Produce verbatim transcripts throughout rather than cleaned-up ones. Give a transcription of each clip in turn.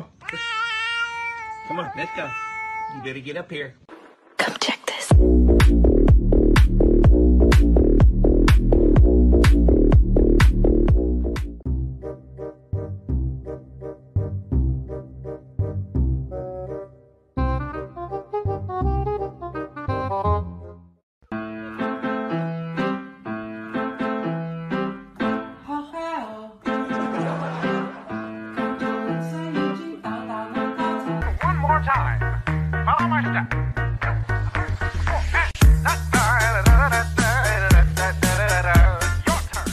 Come on, let's go. You better get up here. Come check this. One more time. Follow my step. Your turn.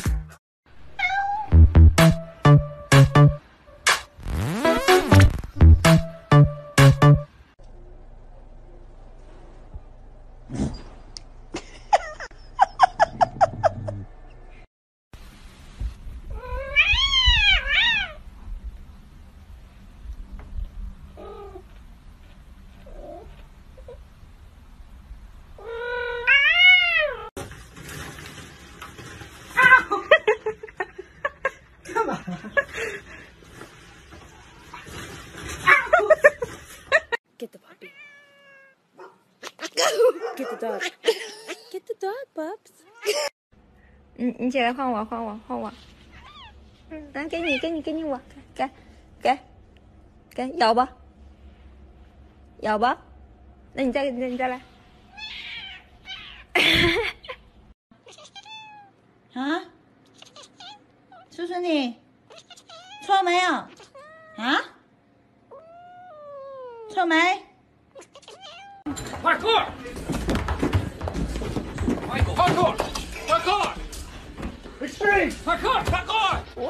Get the puppy. Get the dog. Get the dog, Bubs. 你你起来换我，换我，换我。嗯，来给你，给你，给你我，给，给，给，咬吧，咬吧。那你再，你再来。 啊？叔叔你错没有？啊？错没？ Parkour! Michael, parkour! Parkour! Extreme! Parkour! Parkour!